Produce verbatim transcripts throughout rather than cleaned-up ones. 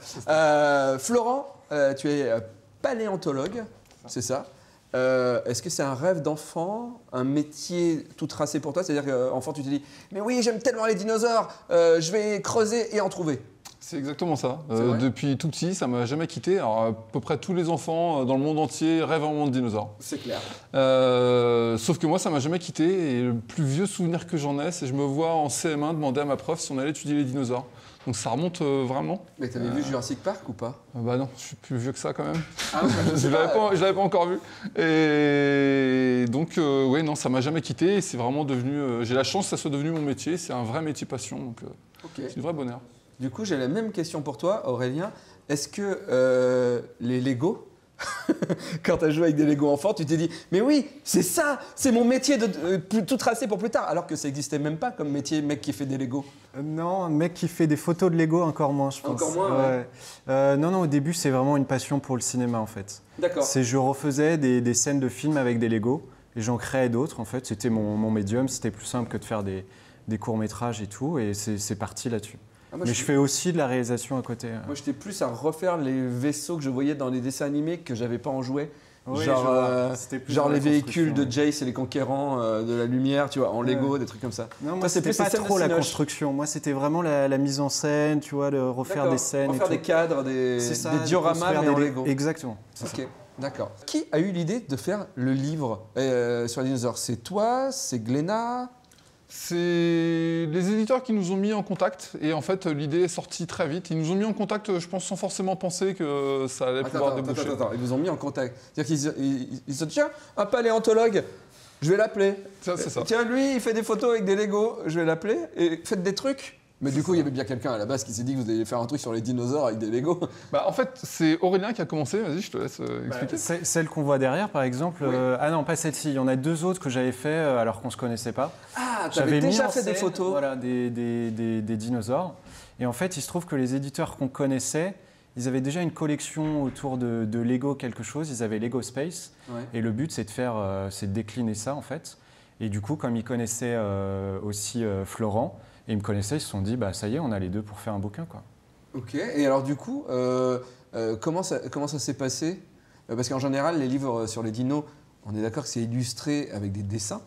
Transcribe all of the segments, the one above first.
Euh, Florent, euh, tu es paléontologue, c'est ça. Euh, Est-ce que c'est un rêve d'enfant, un métier tout tracé pour toi? C'est-à-dire qu'enfant, tu te dis, mais oui, j'aime tellement les dinosaures, euh, je vais creuser et en trouver. C'est exactement ça. Euh, depuis tout petit, ça m'a jamais quitté. Alors, à peu près tous les enfants dans le monde entier rêvent un monde de dinosaures. C'est clair. Euh, sauf que moi, ça m'a jamais quitté. Et le plus vieux souvenir que j'en ai, c'est que je me vois en C M un demander à ma prof si on allait étudier les dinosaures. Donc ça remonte euh, vraiment. Mais t'avais euh... vu Jurassic Park ou pas? euh, Bah non, je suis plus vieux que ça quand même. Ah oui, je ne l'avais pas, l'avais pas encore vu. Et donc, euh, oui, non, ça m'a jamais quitté. C'est vraiment devenu. Euh, J'ai la chance que ça soit devenu mon métier. C'est un vrai métier passion. Donc, euh, okay. C'est du vrai bonheur. Du coup, j'ai la même question pour toi, Aurélien. Est-ce que euh, les Lego, quand tu as joué avec des Lego enfants, tu t'es dit « Mais oui, c'est ça, c'est mon métier de, de, de tout tracer pour plus tard », alors que ça n'existait même pas comme métier, mec qui fait des Lego. Euh, non, un mec qui fait des photos de Lego, encore moins, je pense. Encore moins, ouais. ouais. Euh, non, non, au début, c'est vraiment une passion pour le cinéma, en fait. D'accord. C'est je refaisais des, des scènes de films avec des Lego, et j'en créais d'autres, en fait. C'était mon, mon médium, c'était plus simple que de faire des, des courts-métrages et tout, et c'est parti là-dessus. Ah, moi, Mais je, je fais aussi de la réalisation à côté. Moi, j'étais plus à refaire les vaisseaux que je voyais dans les dessins animés que j'avais pas en jouet. Oui, genre euh, genre les véhicules de ouais. Jace et les conquérants euh, de la lumière, tu vois, en Lego, ouais. des trucs comme ça. Non, moi, c'était pas trop la construction. Moi, c'était vraiment la, la mise en scène, tu vois, de refaire des scènes. Refaire et des tout. cadres, des, ça, des dioramas mais en Lego. Exactement. Ok, d'accord. Qui a eu l'idée de faire le livre euh, sur les dinosaures? C'est toi? C'est Glénat? C'est les éditeurs qui nous ont mis en contact et en fait l'idée est sortie très vite. Ils nous ont mis en contact, je pense, sans forcément penser que ça allait attends, pouvoir attends, déboucher. Attends, attends, ils vous ont mis en contact. C'est-à-dire qu'ils ils, ils se disent tiens, un paléontologue, je vais l'appeler. C'est ça. Tiens, lui, il fait des photos avec des Lego, je vais l'appeler et faites des trucs. Mais du coup, il y avait bien quelqu'un à la base qui s'est dit que vous alliez faire un truc sur les dinosaures avec des Lego. Bah, en fait, c'est Aurélien qui a commencé. Vas-y, je te laisse euh, expliquer. Bah, celle qu'on voit derrière, par exemple. Oui. Euh, ah non, pas celle-ci. Il y en a deux autres que j'avais fait euh, alors qu'on ne se connaissait pas. Ah, tu avais déjà fait scène, des photos. Voilà, des, des, des, des dinosaures. Et en fait, il se trouve que les éditeurs qu'on connaissait, ils avaient déjà une collection autour de, de Lego quelque chose. Ils avaient Lego Space. Ouais. Et le but, c'est de faire, euh, c'est de décliner ça, en fait. Et du coup, comme ils connaissaient euh, aussi euh, Florent, et ils me connaissaient, ils se sont dit, bah, ça y est, on a les deux pour faire un bouquin, quoi. Ok, et alors du coup, euh, euh, comment ça, comment ça s'est passé? Parce qu'en général, les livres sur les dinos, on est d'accord que c'est illustré avec des dessins.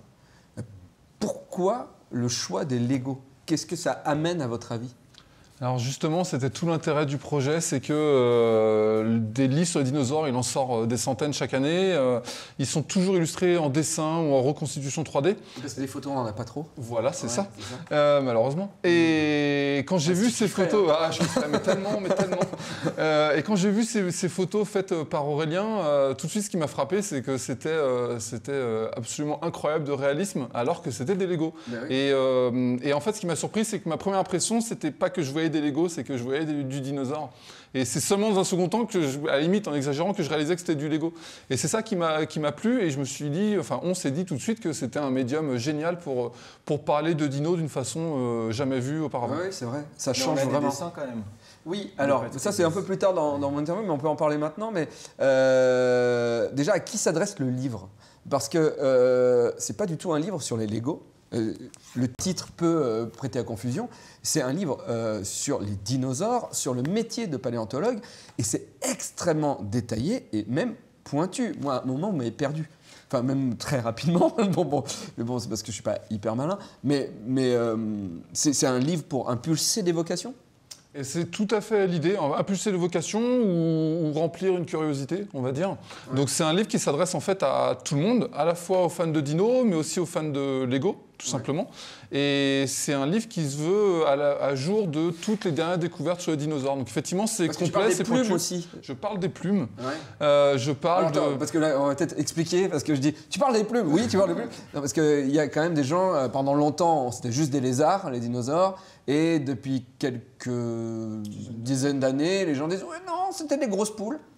Pourquoi le choix des Lego? Qu'est-ce que ça amène à votre avis? Alors justement, c'était tout l'intérêt du projet, c'est que euh, des livres sur les dinosaures, il en sort euh, des centaines chaque année. Euh, ils sont toujours illustrés en dessin ou en reconstitution trois D. Parce que les photos, on n'en a pas trop. Voilà, c'est ouais, ça, ça. Euh, malheureusement. Et quand j'ai ah, vu ces photos, hein. ah, je ferais, mais tellement, mais tellement. Euh, et quand j'ai vu ces, ces photos faites par Aurélien, euh, tout de suite, ce qui m'a frappé, c'est que c'était euh, c'était euh, absolument incroyable de réalisme, alors que c'était des Lego. Oui. Et, euh, et en fait, ce qui m'a surpris, c'est que ma première impression, c'était pas que je voyais des Lego, c'est que je voyais du, du dinosaure. Et c'est seulement dans un second temps, que je, à la limite en exagérant, que je réalisais que c'était du Lego. Et c'est ça qui m'a qui m'a plu, et je me suis dit, enfin on s'est dit tout de suite que c'était un médium génial pour, pour parler de dinos d'une façon euh, jamais vue auparavant. Oui, c'est vrai, ça mais change on a vraiment. Des dessins, quand même. Oui, alors ça c'est un peu plus tard dans, dans mon interview, mais on peut en parler maintenant. Mais euh, déjà, à qui s'adresse le livre? Parce que euh, c'est pas du tout un livre sur les Lego. Euh, le titre peut euh, prêter à confusion. C'est un livre euh, sur les dinosaures, sur le métier de paléontologue, et c'est extrêmement détaillé et même pointu. Moi, à un moment, vous m'avez perdu. Enfin, même très rapidement. bon, bon, mais bon, c'est parce que je ne suis pas hyper malin. Mais, mais euh, c'est un livre pour impulser des vocations? Et c'est tout à fait l'idée, impulser des vocations ou, ou remplir une curiosité, on va dire. Ouais. Donc c'est un livre qui s'adresse en fait à tout le monde, à la fois aux fans de dino, mais aussi aux fans de Lego, tout ouais. simplement. Et c'est un livre qui se veut à, la, à jour de toutes les dernières découvertes sur les dinosaures. Donc effectivement, c'est complet, c'est plumes aussi. Je parle des plumes. Ouais. Euh, je parle Alors, attends, de... Parce que là, on va peut-être expliquer, parce que je dis, tu parles des plumes? Oui, tu parles des plumes. Non, parce qu'il y a quand même des gens, euh, pendant longtemps, c'était juste des lézards, les dinosaures. Et depuis quelques dizaines d'années, les gens disent « Ouais, non, c'était des grosses poules ».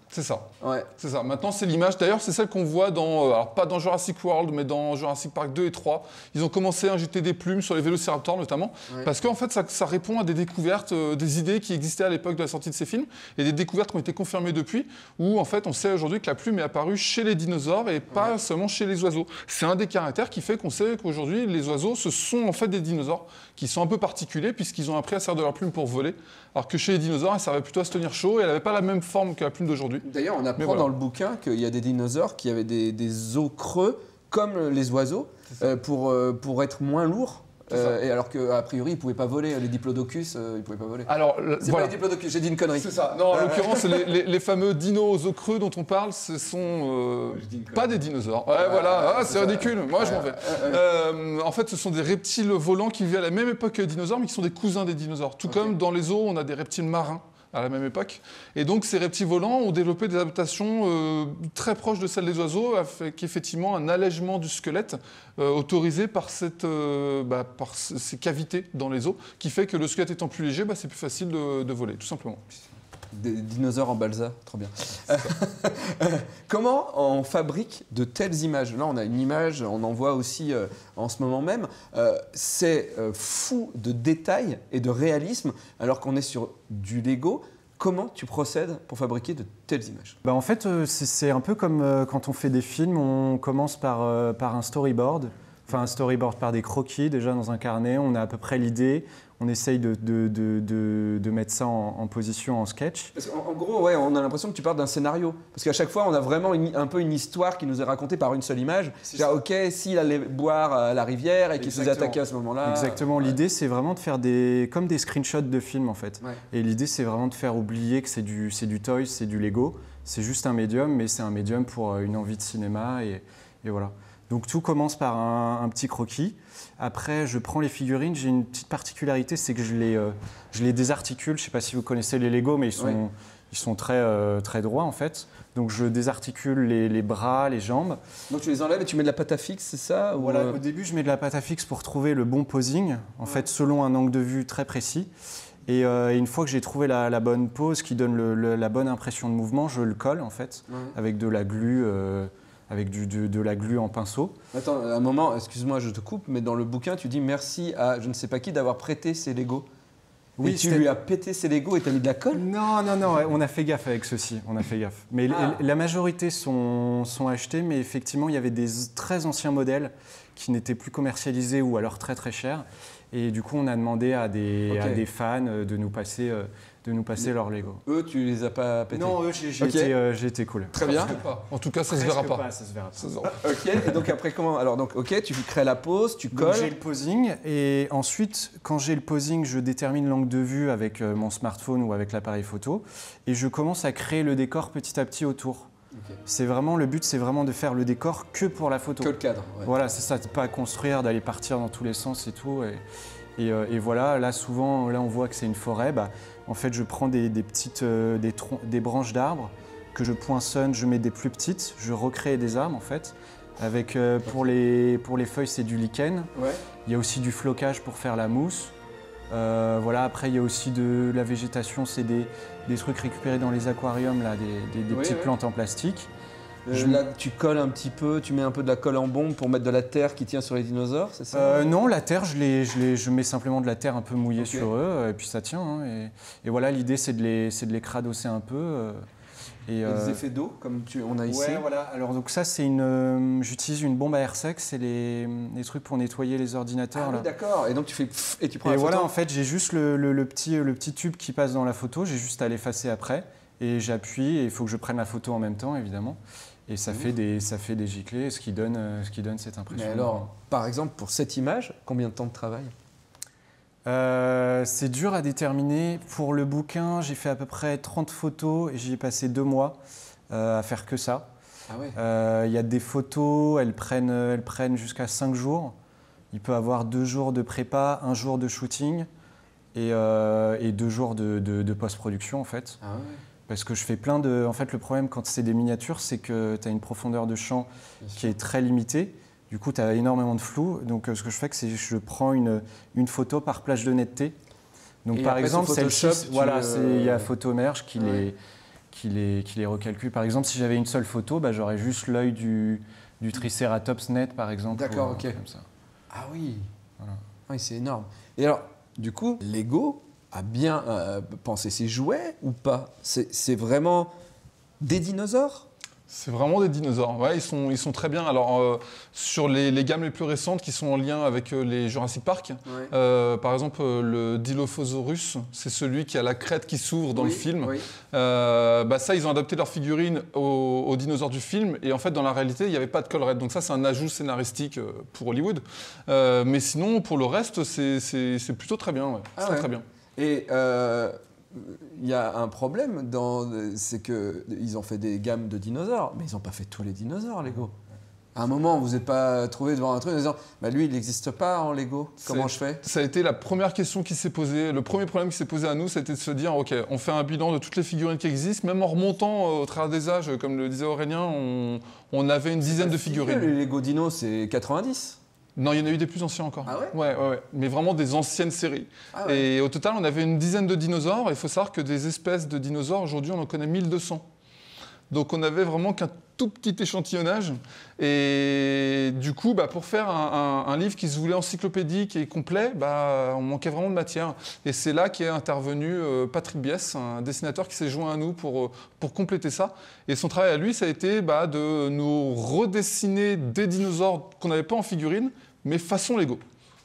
C'est ça. Ouais. C'est ça. Maintenant, c'est l'image. D'ailleurs, c'est celle qu'on voit dans, euh, alors pas dans Jurassic World, mais dans Jurassic Park deux et trois. Ils ont commencé à injecter des plumes sur les vélociraptors notamment, ouais. parce qu'en fait, ça, ça répond à des découvertes, euh, des idées qui existaient à l'époque de la sortie de ces films, et des découvertes qui ont été confirmées depuis, où en fait, on sait aujourd'hui que la plume est apparue chez les dinosaures et pas ouais. seulement chez les oiseaux. C'est un des caractères qui fait qu'on sait qu'aujourd'hui, les oiseaux, ce sont en fait des dinosaures qui sont un peu particuliers puisqu'ils ont appris à servir de leur plume pour voler, alors que chez les dinosaures, elle servait plutôt à se tenir chaud et elle n'avait pas la même forme que la plume d'aujourd'hui. D'ailleurs, on apprend voilà. dans le bouquin qu'il y a des dinosaures qui avaient des, des os creux comme les oiseaux euh, pour, euh, pour être moins lourds. Euh, et alors qu'a priori, ils ne pouvaient pas voler. Les diplodocus, euh, ils ne pouvaient pas voler. Alors, c'est voilà. pas les diplodocus, j'ai dit une connerie. C'est ça. Non, en l'occurrence, les, les, les fameux dinos aux os creux dont on parle, ce sont euh, pas des dinosaures. Ouais, ouais voilà, ah, c'est ridicule. Moi, je m'en vais. Euh, en fait, ce sont des reptiles volants qui vivaient à la même époque que les dinosaures, mais qui sont des cousins des dinosaures. Tout okay. comme dans les eaux, on a des reptiles marins à la même époque. Et donc, ces reptiles volants ont développé des adaptations euh, très proches de celles des oiseaux, avec effectivement un allègement du squelette euh, autorisé par, cette, euh, bah, par ces cavités dans les os, qui fait que le squelette étant plus léger, bah, c'est plus facile de, de voler, tout simplement. Des dinosaures en balsa, trop bien. Comment on fabrique de telles images? Là, on a une image, on en voit aussi euh, en ce moment même. Euh, c'est euh, fou de détails et de réalisme, alors qu'on est sur du Lego. Comment tu procèdes pour fabriquer de telles images? Bah en fait, euh, c'est un peu comme euh, quand on fait des films, on commence par, euh, par un storyboard. Enfin, un storyboard par des croquis, déjà dans un carnet, on a à peu près l'idée. On essaye de, de, de, de, de mettre ça en, en position, en sketch. Parce en, en gros, ouais, on a l'impression que tu parles d'un scénario. Parce qu'à chaque fois, on a vraiment une, un peu une histoire qui nous est racontée par une seule image. C'est-à-dire, ok, s'il allait boire à la rivière et qu'il se faisait attaquer à ce moment-là. Exactement. Ouais. L'idée, c'est vraiment de faire des, comme des screenshots de films, en fait. Ouais. Et l'idée, c'est vraiment de faire oublier que c'est du, c'est du toy, c'est du Lego. C'est juste un médium, mais c'est un médium pour une envie de cinéma. Et, et voilà. Donc tout commence par un, un petit croquis. Après, je prends les figurines. J'ai une petite particularité, c'est que je les, euh, je les désarticule. Je ne sais pas si vous connaissez les Lego, mais ils sont, ouais. ils sont très, euh, très droits en fait. Donc je désarticule les, les bras, les jambes. Donc tu les enlèves et tu mets de la pâte à fixe, c'est ça? Voilà, ou... Au début, je mets de la pâte à fixe pour trouver le bon posing, en ouais. fait, selon un angle de vue très précis. Et, euh, et une fois que j'ai trouvé la, la bonne pose qui donne le, le, la bonne impression de mouvement, je le colle en fait, ouais. avec de la glu. Euh, avec du, de, de la glu en pinceau. Attends, un moment, excuse-moi, je te coupe, mais dans le bouquin, tu dis merci à je ne sais pas qui d'avoir prêté ses Lego. Oui, et tu lui as pété ses Lego et tu as mis de la colle? Non, non, non, on a fait gaffe avec ceux-ci, on a fait gaffe. Mais ah. la majorité sont, sont achetés, mais effectivement, il y avait des très anciens modèles qui n'étaient plus commercialisés ou alors très très chers. Et du coup, on a demandé à des, okay. à des fans de nous passer... de nous passer leur Lego. Eux, tu les as pas pétés? Non, eux, j'ai okay. été, euh, été cool. Très bien. Pas. En tout cas, ça ne se verra pas. pas. Ça se verra pas. Ça se verra pas. Ok, et donc après, comment? Alors, donc, ok, tu crées la pose, tu colles. J'ai le posing, et ensuite, quand j'ai le posing, je détermine l'angle de vue avec euh, mon smartphone ou avec l'appareil photo, et je commence à créer le décor petit à petit autour. Okay. C'est vraiment, le but, c'est vraiment de faire le décor que pour la photo. Que le cadre. Ouais. Voilà, c'est ça, de pas construire, d'aller partir dans tous les sens et tout. Et, et, euh, et voilà, là, souvent, là, on voit que c'est une forêt. Bah, en fait, je prends des, des petites euh, des, des branches d'arbres que je poinçonne, je mets des plus petites, je recrée des arbres en fait. Avec, euh, pour, les, pour les feuilles, c'est du lichen. Ouais. Il y a aussi du flocage pour faire la mousse. Euh, voilà, après, il y a aussi de la végétation, c'est des, des trucs récupérés dans les aquariums, là, des, des, des oui, petites oui. plantes en plastique. Euh, je... Là, tu colles un petit peu, tu mets un peu de la colle en bombe pour mettre de la terre qui tient sur les dinosaures, c'est ça? euh, Non, la terre, je, les, je, les, je mets simplement de la terre un peu mouillée okay. sur eux, et puis ça tient. Hein, et, et voilà, l'idée, c'est de, les, de les cradosser un peu. Euh, et, et euh... des effets d'eau, comme tu, on a ici? Ouais, voilà. Alors, donc ça, c'est une... Euh, j'utilise une bombe à air sec, c'est les, les trucs pour nettoyer les ordinateurs. Ah oui, d'accord. Et donc, tu fais pff, et tu prends et la voilà, photo. En fait, j'ai juste le, le, le, petit, le petit tube qui passe dans la photo, j'ai juste à l'effacer après. Et j'appuie, et il faut que je prenne la photo en même temps, évidemment. Et ça, mmh. fait des, ça fait des giclées, ce qui donne, euh, ce qui donne cette impression. Mais alors, par exemple, pour cette image, combien de temps de travail? euh, C'est dur à déterminer. Pour le bouquin, j'ai fait à peu près trente photos et j'y ai passé deux mois euh, à faire que ça. Ah ouais. euh, y a des photos, elles prennent, elles prennent jusqu'à cinq jours. Il peut y avoir deux jours de prépa, un jour de shooting et, euh, et deux jours de, de, de post-production en fait. Ah ouais. Parce que je fais plein de... En fait, le problème quand c'est des miniatures, c'est que tu as une profondeur de champ Bien qui sûr. est très limitée. Du coup, tu as énormément de flou. Donc, ce que je fais, c'est que je prends une, une photo par plage de netteté. Donc, et par exemple, celle-ci, voilà, il euh... y a Photomerge qui, ouais. les, qui les, qui les recalcule. Par exemple, si j'avais une seule photo, bah, j'aurais juste l'œil du, du Triceratops net, par exemple. D'accord, ou, ok. Comme ça. Ah oui, Voilà. oui c'est énorme. Et alors, du coup, Lego a bien euh, pensé ses jouets ou pas? C'est vraiment des dinosaures? C'est vraiment des dinosaures. Ouais, ils sont, ils sont très bien. Alors, euh, sur les, les gammes les plus récentes qui sont en lien avec euh, les Jurassic Park, Ouais. euh, par exemple, euh, le Dilophosaurus, c'est celui qui a la crête qui s'ouvre dans Oui, le film. oui. Euh, bah ça, ils ont adapté leur figurine aux, aux dinosaures du film. Et en fait, dans la réalité, il n'y avait pas de collerette. Donc ça, c'est un ajout scénaristique euh, pour Hollywood. Euh, mais sinon, pour le reste, c'est plutôt très bien. Ouais. Ah très, ouais. très bien. Et euh, il y a un problème, c'est qu'ils ont fait des gammes de dinosaures, mais ils n'ont pas fait tous les dinosaures, Lego. À un moment, vous n'êtes pas trouvé devant un truc en disant bah, lui, il n'existe pas en Lego, comment je fais? Ça a été la première question qui s'est posée. Le premier problème qui s'est posé à nous, c'était de se dire ok, on fait un bilan de toutes les figurines qui existent, même en remontant euh, au travers des âges, comme le disait Aurélien, on, on avait une dizaine de figurines. Les Lego Dino, c'est quatre-vingt-dix? Non, il y en a eu des plus anciens encore. Ah ouais? Ouais, ouais, ouais. Mais vraiment des anciennes séries. Ah ouais. Et au total, on avait une dizaine de dinosaures. Il faut savoir que des espèces de dinosaures, aujourd'hui, on en connaît mille deux cents. Donc on avait vraiment qu'un tout petit échantillonnage. Et du coup, bah, pour faire un, un, un livre qui se voulait encyclopédique et complet, bah, on manquait vraiment de matière. Et c'est là qu'est intervenu euh, Patrick Bies, un dessinateur qui s'est joint à nous pour, pour compléter ça. Et son travail à lui, ça a été bah, de nous redessiner des dinosaures qu'on n'avait pas en figurine, mais façon Lego.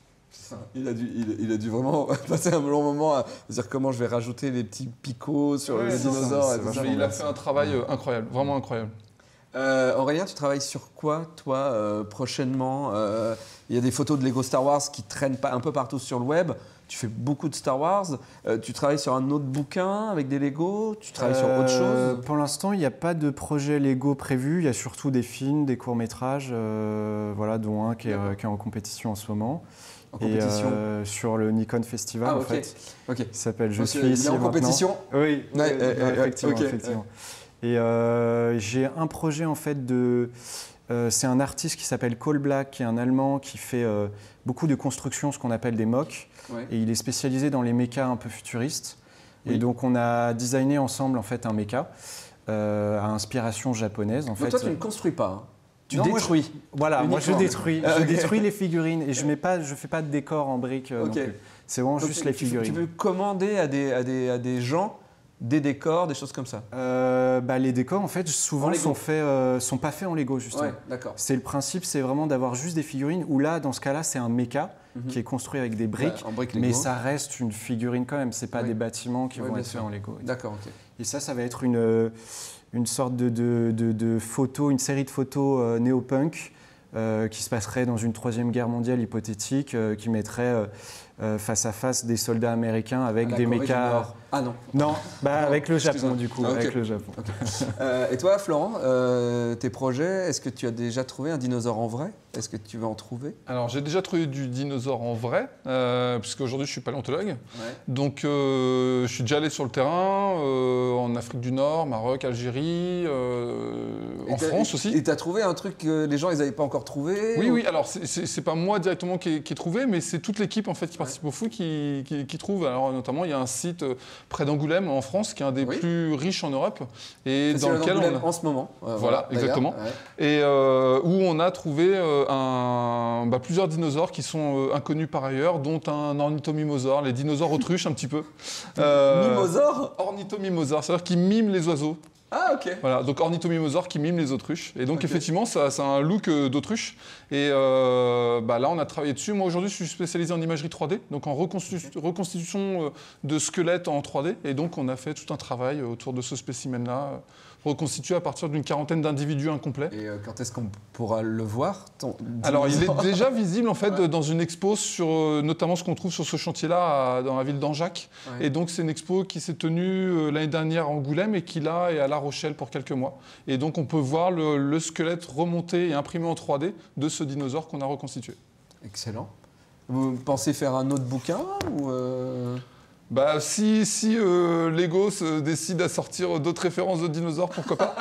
Il a, dû, il, il a dû vraiment passer un long moment à se dire comment je vais rajouter les petits picots sur Ouais, les dinosaures. ça, et tout ça. il a fait un travail euh, incroyable, vraiment incroyable. Euh, Aurélien, tu travailles sur quoi, toi, euh, prochainement? euh, Il y a des photos de Lego Star Wars qui traînent pas, un peu partout sur le web. Tu fais beaucoup de Star Wars. Euh, tu travailles sur un autre bouquin avec des Lego? Tu travailles sur autre Euh, chose? Pour l'instant, il n'y a pas de projet Lego prévu. Il y a surtout des films, des courts-métrages, euh, voilà, dont un qui est, euh, qui est en compétition en ce moment. En compétition? Et, euh, sur le Nikon Festival, Ah, en ok. fait. Ok. Qui s'appelle Je Donc, suis il est ici en et maintenant. compétition? Oui, Ouais, euh, ouais, ouais, effectivement. ok, effectivement. Et euh, j'ai un projet, en fait, de... Euh, c'est un artiste qui s'appelle Cole Black, qui est un Allemand, qui fait euh, beaucoup de constructions, ce qu'on appelle des mocks. Ouais. Et il est spécialisé dans les mechas un peu futuristes. Oui. Et donc, on a designé ensemble, en fait, un mecha euh, à inspiration japonaise. En Donc fait. toi, tu ne construis pas, hein. Tu Non, moi, je- détruis. Voilà, moi je Uniquement. détruis, Ah, je ok. détruis les figurines et je ne fais pas de décor en briques euh, Ok. non plus. C'est vraiment Donc, juste tu- les tu- figurines. Tu peux commander à des, à, des, à des gens des décors, des choses comme ça. Euh, bah, les décors, en fait, En souvent Lego. sont, faits, euh, sont pas faits en Lego, justement. Ouais, d'accord. C'est le principe, c'est vraiment d'avoir juste des figurines, où là, dans ce cas-là, c'est un mecha Mhm. qui est construit avec des briques, Ouais, en briques Lego. mais ça reste une figurine quand même, c'est pas Oui. des bâtiments qui Ouais, vont bien être sûr. faits en Lego. D'accord, ok. Et ça, ça va être une, euh, une sorte de, de, de, de photos, une série de photos euh, néo-punk euh, qui se passerait dans une troisième guerre mondiale hypothétique, euh, qui mettrait euh, euh, face à face des soldats américains avec À la des Corée du mechas. Nord. Ah non. Non, bah, Non, avec le excuse-moi. Japon du coup, Ah, ok. avec le Japon. Euh, et toi, Florent, euh, tes projets, est-ce que tu as déjà trouvé un dinosaure en vrai? Est-ce que tu vas en trouver? Alors j'ai déjà trouvé du dinosaure en vrai, euh, puisqu'aujourd'hui je suis paléontologue. Ouais. Donc euh, je suis déjà allé sur le terrain, euh, en Afrique du Nord, Maroc, Algérie, euh, en France aussi. Et tu as trouvé un truc que les gens ils n'avaient pas encore trouvé? Oui, ou- oui, alors c'est- c'est c'est pas moi directement qui ai, qui ai trouvé, mais c'est toute l'équipe en fait qui participe au foot qui, qui, qui trouve. Alors notamment il y a un site euh, près d'Angoulême en France qui est un des Oui. plus riches en Europe et C'est dans le lequel Angoulême on a- en ce moment. Euh, Voilà, d'ailleurs. exactement. Ouais. et euh, où on a trouvé euh, un, bah, plusieurs dinosaures qui sont euh, inconnus par ailleurs, dont un ornithomimosaure, les dinosaures autruches un petit peu. Euh, Mimosaure? Ornithomimosaure, c'est-à-dire qu'ils miment les oiseaux. Ah, ok. Voilà, donc ornithomimosaure qui mime les autruches. Et donc Ok. effectivement, ça, ça a un look euh, d'autruche. Et euh, bah, là, on a travaillé dessus. Moi, aujourd'hui, je suis spécialisé en imagerie trois D, donc en reconstitu- reconstitution euh, de squelettes en trois D. Et donc, on a fait tout un travail euh, autour de ce spécimen-là, euh, reconstitué à partir d'une quarantaine d'individus incomplets. Et euh, quand est-ce qu'on pourra le voir ton Alors, il dinosaure est déjà visible en fait Ouais. dans une expo sur euh, notamment ce qu'on trouve sur ce chantier-là à- dans la ville d'Anjac. Ouais. Et donc, c'est une expo qui s'est tenue euh, l'année dernière à Angoulême et qui là est à La Rochelle pour quelques mois. Et donc, on peut voir le, le squelette remonté et imprimé en trois D de ce dinosaure qu'on a reconstitué. Excellent. Vous pensez faire un autre bouquin ou euh, Bah, si si euh, Lego se décide à sortir d'autres références de dinosaures, pourquoi pas.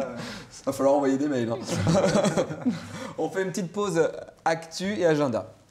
va falloir envoyer des mails. hein. On fait une petite pause actu et agenda.